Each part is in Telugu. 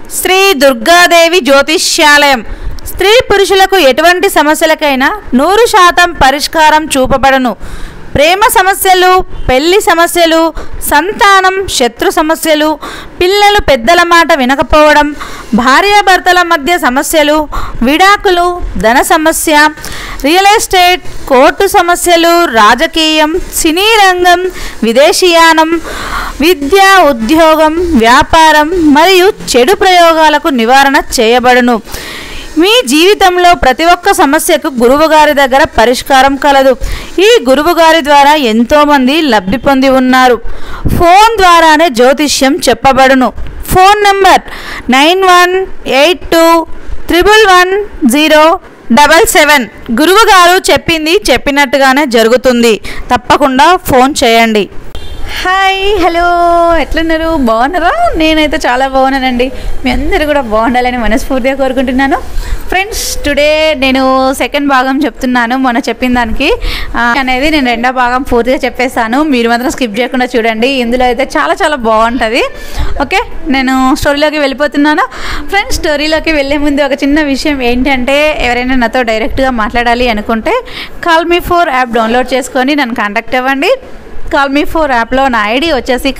శ్రీ దుర్గాదేవి జ్యోతిష్యాలయం స్త్రీ పురుషులకు ఎటువంటి సమస్యలకైనా 100% పరిష్కారం చూపబడును. ప్రేమ సమస్యలు, పెళ్లి సమస్యలు, సంతానం, శత్రు సమస్యలు, పిల్లలు పెద్దల మాట వినకపోవడం, భార్యాభర్తల మధ్య సమస్యలు, విడాకులు, ధన సమస్య, రియల్ ఎస్టేట్, కోర్టు సమస్యలు, రాజకీయం, సినీ రంగం, విదేశీయానం, విద్య, ఉద్యోగం, వ్యాపారం మరియు చెడు ప్రయోగాలకు నివారణ చేయబడును. మీ జీవితంలో ప్రతి ఒక్క సమస్యకు గురువుగారి దగ్గర పరిష్కారం కలదు. ఈ గురువుగారి ద్వారా ఎంతోమంది లబ్ధి పొంది ఉన్నారు. ఫోన్ ద్వారానే జ్యోతిష్యం చెప్పబడును. Phone number 9182111077. గురువుగారు చెప్పింది చెప్పినట్టుగానే జరుగుతుంది. తప్పకుండా ఫోన్ చేయండి. హాయ్, హలో, ఎట్లున్నారు? బాగున్నారా? నేనైతే చాలా బాగున్నానండి. మీ అందరూ కూడా బాగుండాలని మనస్ఫూర్తిగా కోరుకుంటున్నాను. ఫ్రెండ్స్, టుడే నేను సెకండ్ భాగం చెప్తున్నాను. మొన్న చెప్పిన దానికి అనేది నేను రెండో భాగం పూర్తిగా చెప్పేస్తాను. మీరు మాత్రం స్కిప్ చేయకుండా చూడండి. ఇందులో అయితే చాలా చాలా బాగుంటుంది. ఓకే, నేను స్టోరీలోకి వెళ్ళిపోతున్నాను. ఫ్రెండ్స్, స్టోరీలోకి వెళ్ళే ముందు ఒక చిన్న విషయం ఏంటంటే, ఎవరైనా నాతో డైరెక్ట్గా మాట్లాడాలి అనుకుంటే కాల్మీ4 యాప్ డౌన్లోడ్ చేసుకొని నన్ను కాంటాక్ట్ అవ్వండి. కాల్మీ4 యాప్లో నా ఐడి వచ్చేసి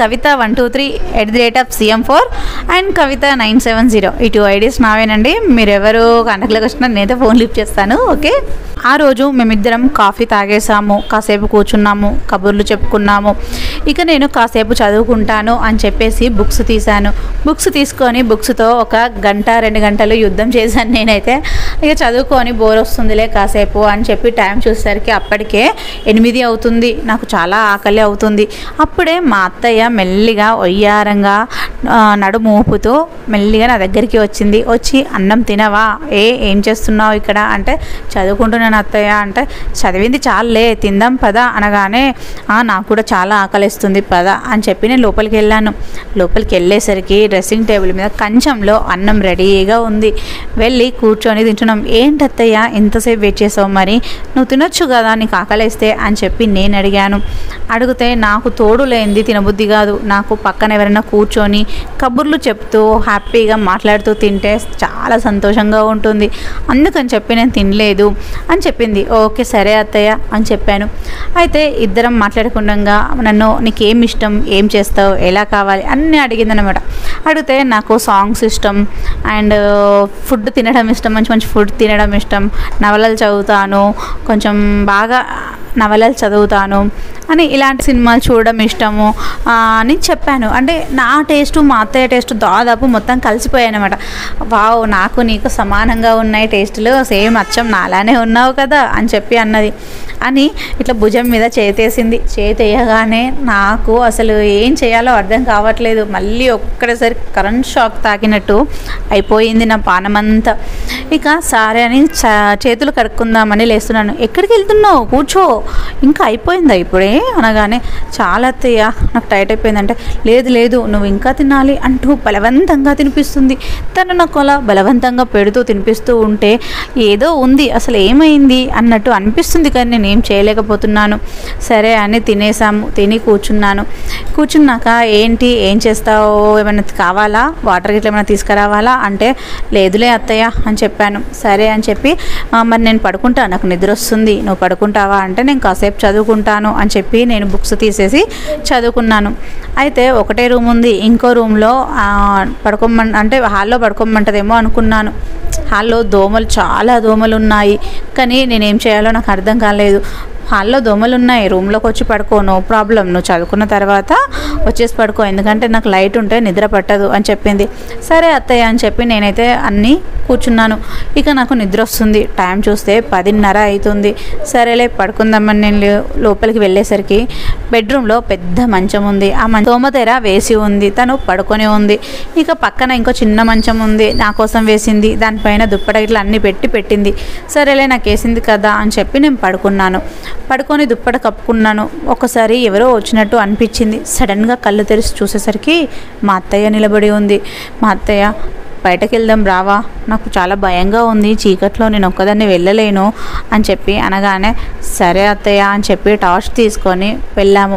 kavita123@cm4 అండ్ kavita970. ఈ 2 ఐడీస్ నావేనండి. మీరు ఎవరు కాంటాక్ట్లోకి వచ్చినా నేనైతే ఫోన్ లిఫ్ట్ చేస్తాను. ఓకే, ఆ రోజు మేమిద్దరం కాఫీ తాగేసాము, కాసేపు కూర్చున్నాము, కబుర్లు చెప్పుకున్నాము. ఇక నేను కాసేపు చదువుకుంటాను అని చెప్పేసి బుక్స్ తీశాను. బుక్స్ తీసుకొని బుక్స్తో ఒక గంట 2 గంటలు యుద్ధం చేశాను నేనైతే. ఇక చదువుకొని బోర్ వస్తుందిలే కాసేపు అని చెప్పి టైం చూసేసరికి అప్పటికే 8 అవుతుంది. నాకు చాలా ఆకలి అవుతుంది. అప్పుడే మా అత్తయ్య మెల్లిగా ఒయ్యారంగా నడుము ఊపుతూ మెల్లిగా నా దగ్గరికి వచ్చింది. వచ్చి అన్నం తినవా, ఏం చేస్తున్నావు ఇక్కడ అంటే, చదువుకుంటున్నాను అత్తయ్య అంటే, చదివింది చాలే తిందాం పద అనగానే, నాకు కూడా చాలా ఆకలిస్తుంది పద అని చెప్పి నేను లోపలికి వెళ్ళాను. లోపలికి వెళ్ళేసరికి డ్రెస్సింగ్ టేబుల్ మీద కంచంలో అన్నం రెడీగా ఉంది. వెళ్ళి కూర్చొని తింటున్నాం. ఏంటి అత్తయ్య ఎంతసేపు వెయిట్ చేసావు, మరి నువ్వు తినొచ్చు కదా నీకు ఆకలిస్తే అని చెప్పి నేను అడిగాను. అడిగితే నాకు తోడు లేనిది తినబుద్ధి కాదు. నాకు పక్కన ఎవరైనా కూర్చొని కబుర్లు చెప్తూ హ్యాపీగా మాట్లాడుతూ తింటే చాలా సంతోషంగా ఉంటుంది. అందుకని చెప్పి నేను తినలేదు అని చెప్పింది. ఓకే సరే అత్తయ్య అని చెప్పాను. అయితే ఇద్దరం మాట్లాడుకుండగా నన్ను నీకేం ఇష్టం, ఏం చేస్తావు, ఎలా కావాలి అన్నీ అడిగిందనమాట. అడిగితే నాకు సాంగ్స్ ఇష్టం అండ్ ఫుడ్ తినడం ఇష్టం, మంచి మంచి ఫుడ్ తినడం ఇష్టం, నవలలు చదువుతాను, కొంచెం బాగా నవలలు చదువుతాను అని, ఇలాంటి సినిమాలు చూడడం ఇష్టము అని చెప్పాను. అంటే నా టేస్టు మా అత్తయ్య టేస్ట్ దాదాపు మొత్తం కలిసిపోయాయి అనమాట. వావ్, నాకు నీకు సమానంగా ఉన్నాయి టేస్టులు, సేమ్ అచ్చం నాలానే ఉన్నావు కదా అని చెప్పి అన్నది. అని ఇట్లా భుజం మీద చేతేసింది. చేతేయగానే నాకు అసలు ఏం చేయాలో అర్థం కావట్లేదు. మళ్ళీ ఒక్కడేసారి కరెంట్ షాక్ తాకినట్టు అయిపోయింది నా పానమంతా. ఇక సరే అని చేతులు కడుక్కుందామని లేస్తున్నాను. ఎక్కడికి వెళ్తున్నావు, కూర్చో, ఇంకా అయిపోయిందా ఇప్పుడే అనగానే, చాలా అత్తయ్య నాకు టైట్ అయిపోయిందంటే, లేదు లేదు నువ్వు ఇంకా తినాలి అంటూ బలవంతంగా తినిపిస్తుంది. తను నాకు అలా బలవంతంగా పెడుతూ తినిపిస్తూ ఉంటే ఏదో ఉంది, అసలు ఏమైంది అన్నట్టు అనిపిస్తుంది, కానీ నేను ఏం చేయలేకపోతున్నాను. సరే అని తినేసాము. తిని కూర్చున్నాను. కూర్చున్నాక ఏంటి ఏం చేస్తావు, ఏమైనా కావాలా, వాటర్ గిట్ల ఏమైనా తీసుకురావాలా అంటే, లేదులే అత్తయ్య అని చెప్పాను. సరే అని చెప్పి, మరి నేను పడుకుంటా, నాకు నిద్ర వస్తుంది, నువ్వు పడుకుంటావా అంటే, నేను కాసేపు చదువుకుంటాను అని చెప్పి నేను బుక్స్ తీసేసి చదువుకున్నాను. అయితే ఒకటే రూమ్ ఉంది, ఇంకో రూమ్లో అంటే హాల్లో పడుకోమంటదేమో అనుకున్నాను. హాల్లో చాలా దోమలు ఉన్నాయి, కానీ నేనేం చేయాలో నాకు అర్థం కాలేదు. హాల్లో దోమలు ఉన్నాయి, రూమ్లోకి వచ్చి పడుకో, నో ప్రాబ్లం, నువ్వు చదువుకున్న తర్వాత వచ్చేసి పడుకో, ఎందుకంటే నాకు లైట్ ఉంటే నిద్ర పట్టదు అని చెప్పింది. సరే అత్తయ్య అని చెప్పి నేనైతే అన్నీ కూర్చున్నాను. ఇక నాకు నిద్ర వస్తుంది. టైం చూస్తే 10:30 అవుతుంది. సరేలే పడుకుందామని నేను లోపలికి వెళ్ళేసరికి బెడ్రూమ్లో పెద్ద మంచం ఉంది. ఆ దోమతెర వేసి ఉంది, తను పడుకొని ఉంది. ఇక పక్కన ఇంకో చిన్న మంచం ఉంది, నా కోసం వేసింది, దానిపైన దుప్పట ఇట్లా అన్నీ పెట్టింది. సరేలే నాకు వేసింది కదా అని చెప్పి నేను పడుకున్నాను. పడుకొని దుప్పట కప్పుకున్నాను. ఒకసారి ఎవరో వచ్చినట్టు అనిపించింది. సడన్గా కళ్ళు తెరిచి చూసేసరికి మా అత్తయ్య నిలబడి ఉంది. మా అత్తయ్య, బయటకు వెళ్దాం రావా, నాకు చాలా భయంగా ఉంది, చీకట్లో నేను ఒక్కదాన్ని వెళ్ళలేను అని చెప్పి అనగానే, సరే అత్తయ్య అని చెప్పి టార్చ్ తీసుకొని వెళ్ళాము.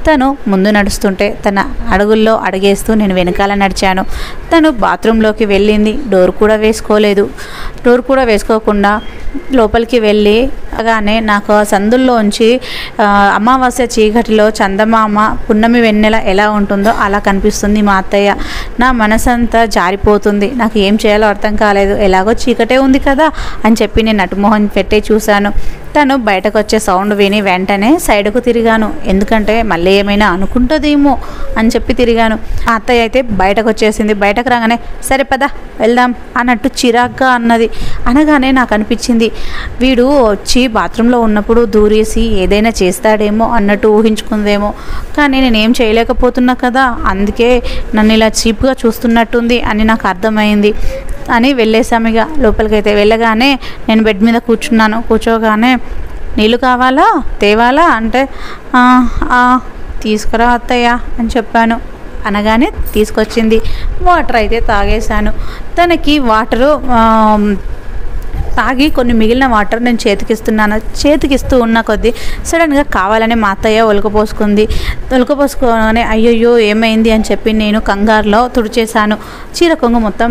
తను ముందు నడుస్తుంటే తన అడుగుల్లో అడుగేస్తూ నేను వెనకాల నడిచాను. తను బాత్రూంలోకి వెళ్ళింది. డోర్ కూడా వేసుకోకుండా లోపలికి వెళ్ళి అలానే నాకు ఆ సందుల్లోంచి అమావాస్య చీకటిలో చందమామ పున్నమి వెన్నెల ఎలా ఉంటుందో అలా కనిపిస్తుంది మా అత్తయ్య. నా మనసంతా జారిపోతుంది. నాకు ఏం చేయాలో అర్థం కాలేదు. ఎలాగో చీకటే ఉంది కదా అని చెప్పి నేను నటుమోహన్ పెట్టి చూశాను. తను బయటకు వచ్చే సౌండ్ విని వెంటనే సైడ్కు తిరిగాను. ఎందుకంటే మళ్ళీ ఏమైనా అనుకుంటుందేమో అని చెప్పి తిరిగాను. ఆ అత్తయ్య అయితే బయటకు వచ్చేసింది. బయటకు రాగానే సరే పద వెళ్దాం అన్నట్టు చిరాగ్గా అన్నది. అనగానే నాకు అనిపించింది వీడు వచ్చి బాత్రూంలో ఉన్నప్పుడు దూరేసి ఏదైనా చేస్తాడేమో అన్నట్టు ఊహించుకుందేమో. కానీ నేనేం చేయలేకపోతున్నా కదా, అందుకే నన్ను ఇలా చీప్గా చూస్తున్నట్టుంది అని నాకు అర్థమైంది అని వెళ్ళేసాము. ఇక లోపలికైతే వెళ్ళగానే నేను బెడ్ మీద కూర్చోగానే నీళ్ళు కావాలా తేవాలా అంటే తీసుకురా అత్తయ్య అని చెప్పాను. అనగానే తీసుకొచ్చింది. వాటర్ అయితే తాగేశాను. తనకి వాటరు తాగి కొన్ని మిగిలిన వాటర్ నేను చేతికిస్తూ ఉన్న కొద్దీ సడన్గా కావాలని మా అత్తయ్య ఒలకపోసుకొని అయ్యయ్యో ఏమైంది అని చెప్పి నేను కంగారులో తుడిచేశాను. చీర కొంగు మొత్తం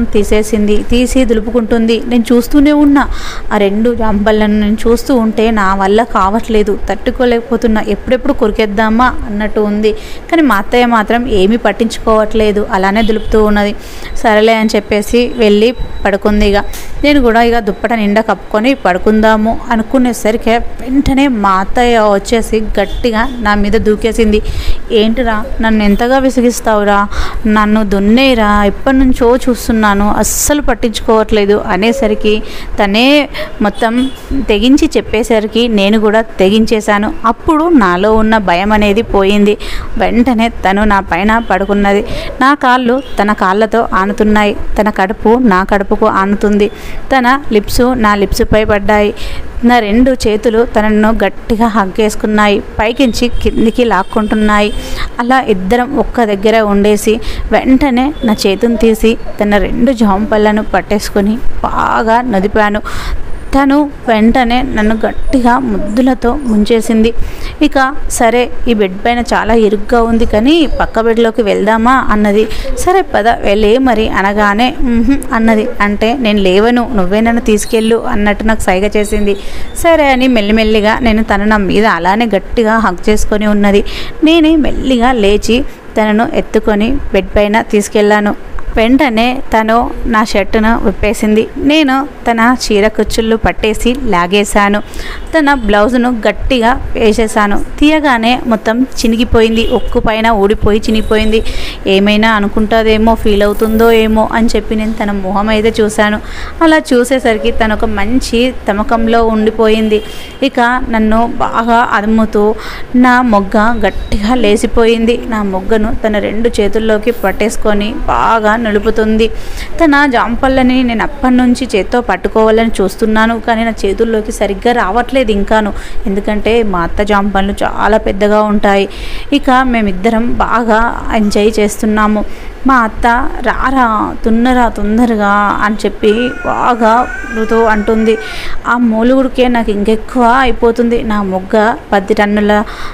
తీసి దులుపుకుంటుంది. నేను చూస్తూనే ఉన్నా. ఆ 2 జాంబళ్ళను నేను చూస్తూ ఉంటే నా వల్ల కావట్లేదు, తట్టుకోలేకపోతున్నా. ఎప్పుడెప్పుడు కొరికేద్దామా అన్నట్టు ఉంది. కానీ మా అత్తయ్య మాత్రం ఏమీ పట్టించుకోవట్లేదు, అలానే దులుపుతూ ఉన్నది. సరేలే అని చెప్పేసి వెళ్ళి పడుకుంది. నేను కూడా దుప్పట నిండా కప్పుకొని పడుకుందాము అనుకునేసరికి వెంటనే మా అత్తయ్య వచ్చేసి గట్టిగా నా మీద దూకేసింది. ఏంటిరా నన్ను ఎంతగా విసిగిస్తావురా, నన్ను దున్నేరా, ఎప్పటి నుంచో చూస్తున్నాను, అస్సలు పట్టించుకోవట్లేదు అనేసరికి తనే మొత్తం తెగించి చెప్పేసరికి నేను కూడా తెగించేశాను. అప్పుడు నాలో ఉన్న భయం అనేది పోయింది. వెంటనే తను నా పైన పడుకున్నది. నా కాళ్ళు తన కాళ్ళతో ఆనుతున్నాయి, తన కడుపు నా కడుపుకు ఆనుతుంది, తన లిప్స్ నా లిప్స్పై పడ్డాయి. నా 2 చేతులు తనను గట్టిగా హగ్గేసుకున్నాయి, పైకించి కిందికి లాక్కుంటున్నాయి. అలా ఇద్దరం ఒక్క దగ్గర ఉండేసి వెంటనే నా చేతుని తీసి తన 2 జాంపళ్ళను పట్టేసుకొని బాగా నదిపాను. తను వెంటనే నన్ను గట్టిగా ముద్దులతో ముంచేసింది. ఇక సరే ఈ బెడ్ పైన చాలా ఇరుగ్గా ఉంది కానీ పక్క బెడ్లోకి వెళ్దామా అన్నది. సరే పద వెళ్ళే మరి అనగానే అన్నది. అంటే నేను లేవను, నువ్వే నన్ను తీసుకెళ్ళు అన్నట్టు నాకు సైగ చేసింది. సరే అని మెల్లిమెల్లిగా నేను తను నా మీద అలానే గట్టిగా హగ్ చేసుకొని ఉన్నది. నేనే మెల్లిగా లేచి తనను ఎత్తుకొని బెడ్ పైన తీసుకెళ్ళాను. వెంటనే తను నా షర్టును విప్పేసింది. నేను తన చీర కుచ్చుళ్ళు పట్టేసి లాగేశాను. తన బ్లౌజును గట్టిగా వేసేసాను. తీయగానే మొత్తం చినిగిపోయింది, ఒక్కు పైన ఊడిపోయి చినిగిపోయింది. ఏమైనా అనుకుంటుందేమో, ఫీల్ అవుతుందో ఏమో అని చెప్పి నేను తన మొహం అయితే చూశాను. అలా చూసేసరికి తను ఒక మంచి తమకంలో ఉండిపోయింది. ఇక నన్ను బాగా అదుముతూ నా మొగ్గ గట్టిగా లేసిపోయింది. నా మొగ్గను తన 2 చేతుల్లోకి పట్టేసుకొని బాగా నలుపుతుంది. తన జాంపళ్ళని నేను అప్పటి నుంచి చేత్తో పట్టుకోవాలని చూస్తున్నాను, కానీ నా చేతుల్లోకి సరిగ్గా రావట్లేదు ఇంకాను. ఎందుకంటే మా అత్త జాంపళ్ళు చాలా పెద్దగా ఉంటాయి. ఇక మేమిద్దరం బాగా ఎంజాయ్ చేస్తున్నాము. మా అత్త రారా తున్నరా తొందరగా అని చెప్పి బాగా ఋతు అంటుంది. ఆ మూలుగుడికే నాకు ఇంకెక్కువ అయిపోతుంది. నా మొగ్గ 10 టన్నుల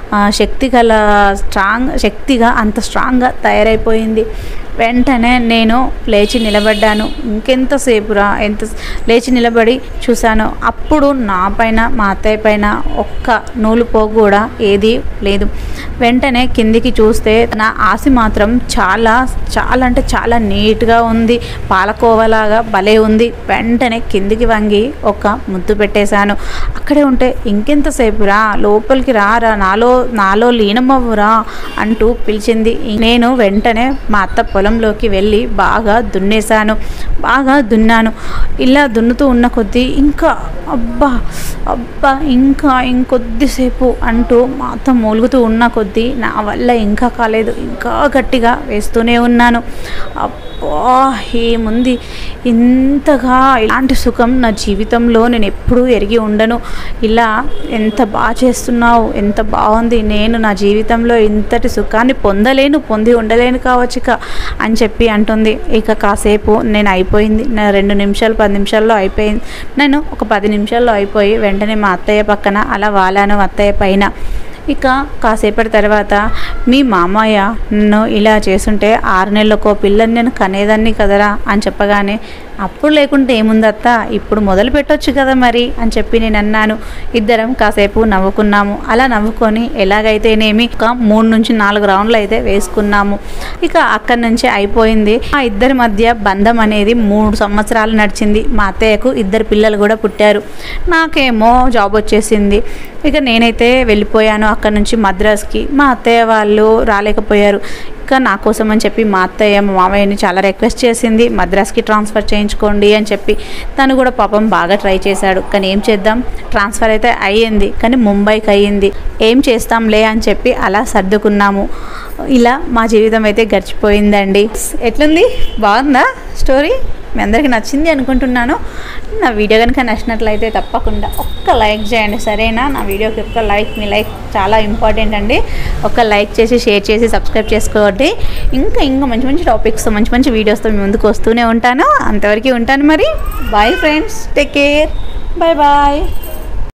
శక్తిగా అంత స్ట్రాంగ్గా తయారైపోయింది. వెంటనే నేను లేచి నిలబడ్డాను. ఇంకెంతసేపురా లేచి నిలబడి చూశాను. అప్పుడు నా పైన మా అత్తయ్య పైన ఒక్క నూలు పోగు కూడా ఏదీ లేదు. వెంటనే కిందికి చూస్తే నా ఆసి మాత్రం చాలా చాలా అంటే చాలా నీట్గా ఉంది, పాలకోవలాగా భలే ఉంది. వెంటనే కిందికి వంగి ఒక ముద్దు పెట్టేశాను. అక్కడే ఉంటే ఇంకెంతసేపురా లోపలికి రారా, నాలో లీనమవ్వురా అంటూ పిలిచింది. నేను వెంటనే మా అత్త పొలంలోకి వెళ్ళి బాగా దున్నాను. ఇలా దున్నుతూ ఉన్న కొద్దీ ఇంకా అబ్బా ఇంకొద్దిసేపు అంటూ మా అత్త మూలుగుతూ ఉన్న కొద్దీ నా వల్ల ఇంకా కాలేదు, ఇంకా గట్టిగా వేస్తూనే ఉన్నాను. అబ్బా ఏముంది ఇంతగా ఇలాంటి సుఖం నా జీవితంలో నేను ఎప్పుడూ ఎరిగి ఉండను. ఇలా ఎంత బాగా చేస్తున్నావు, ఎంత బాగుంది, నేను నా జీవితంలో ఇంతటి సుఖాన్ని పొంది ఉండలేను కావచ్చు అని చెప్పి అంటుంది. ఇక కాసేపు నేను అయిపోయింది, నా 2 నిమిషాలు 10 నిమిషాల్లో అయిపోయింది. నేను ఒక 10 నిమిషాల్లో అయిపోయి వెంటనే మా అత్తయ్య పక్కన అలా వాలాను అత్తయ్య పైన. ఇక కాసేపటి తర్వాత మీ మామయ్య నన్ను ఇలా చేస్తుంటే 6 నెలలకో పిల్లని నేను కనేదాన్ని కదరా అని చెప్పగానే, అప్పుడు లేకుంటే ఏముందత్త, ఇప్పుడు మొదలు పెట్టొచ్చు కదా మరి అని చెప్పి నేను అన్నాను. ఇద్దరం కాసేపు నవ్వుకున్నాము. అలా నవ్వుకొని ఎలాగైతేనేమి ఒక 3 నుంచి 4 రౌండ్లు అయితే వేసుకున్నాము. ఇక అక్కడి నుంచి అయిపోయింది. ఆ ఇద్దరి మధ్య బంధం అనేది 3 సంవత్సరాలు నడిచింది. మా అత్తయ్యకు 2 పిల్లలు కూడా పుట్టారు. నాకేమో జాబ్ వచ్చేసింది. ఇక నేనైతే వెళ్ళిపోయాను అక్కడ నుంచి మద్రాస్కి. మా అత్తయ్య వాళ్ళు రాలేకపోయారు. ఇక నా కోసం అని చెప్పి మా అత్తయ్య మా మామయ్యని చాలా రిక్వెస్ట్ చేసింది, మద్రాస్కి ట్రాన్స్ఫర్ చేయించుకోండి అని చెప్పి. తను కూడా పాపం బాగా ట్రై చేశాడు. కానీ ఏం చేద్దాం, ట్రాన్స్ఫర్ అయితే అయ్యింది, కానీ ముంబైకి అయ్యింది. ఏం చేస్తాంలే అని చెప్పి అలా సర్దుకున్నాము. ఇలా మా జీవితం అయితే గడిచిపోయిందండి. ఎట్లుంది, బాగుందా స్టోరీ? మీ అందరికీ నచ్చింది అనుకుంటున్నాను. నా వీడియో కనుక నచ్చినట్లయితే తప్పకుండా ఒక్క లైక్ చేయండి, సరేనా? నా వీడియోకి ఒక్క లైక్, మీ లైక్ చాలా ఇంపార్టెంట్ అండి. ఒక లైక్ చేసి, షేర్ చేసి, సబ్స్క్రైబ్ చేసుకోండి. ఇంకా మంచి మంచి టాపిక్స్తో, మంచి మంచి వీడియోస్తో మీ ముందుకు వస్తూనే ఉంటాను. అంతవరకు ఉంటాను మరి. Bye friends, take care, bye bye.